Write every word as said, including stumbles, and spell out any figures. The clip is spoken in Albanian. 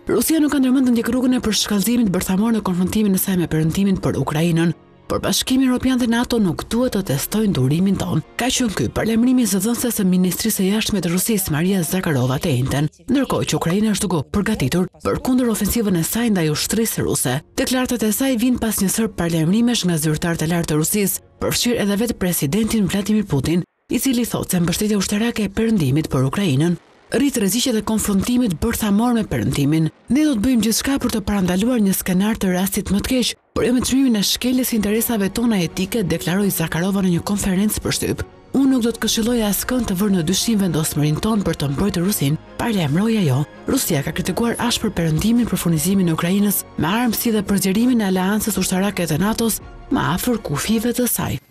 Rusia nuk ka ndërmend të ndjek rrugën e përshkallëzimit bërthamor në konfrontimin e saj me perëndimin për Ukrainën, por Bashkimi Evropian dhe NATO nuk duhet të testojnë durimin ton. Ka qenë ky parlemrimi i zëdhënëses së Ministrisë së Jashtme të Rusisë, Maria Zakharova të njëjtën, ndërkohë që Ukraina është duke u përgatitur për kundër ofensivën e saj ndaj ushtrisë ruse. Deklaratat e saj vijnë pas një sër parlemrimesh nga zyrtarët e lartë të Rusisë, përfshirë edhe vetë presidentin Vladimir Putin, i cili thotë se mbështetja ushtarake e perëndimit për Ukrainën rrit rreziqet e konfrontimit bërthamor me perëndimin. Ne do të bëjmë gjithçka për të parandaluar një skenar të rastit më të keq, por jo me çmimin e shkeljes së interesave tona etike, deklaroi Zakharova në një konferencë për shtyp. Unë nuk do të këshilloj askënd të vërë në dyshim vendosmërinë tonë për të mbrojtur Rusinë, parlemroi ajo. Rusia ka kritikuar ashpër perëndimin për furnizimin e Ukrainës me armë si dhe përzgjerimin e aleancës ushtarake të NATO-s më afër kufive të saj.